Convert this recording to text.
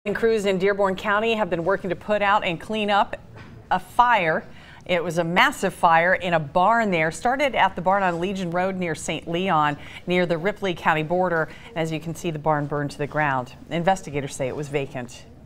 Crews in Dearborn County have been working to put out and clean up a fire. It was a massive fire in a barn there. Started at the barn on Legion Road near St. Leon, near the Ripley County border. As you can see, the barn burned to the ground. Investigators say it was vacant.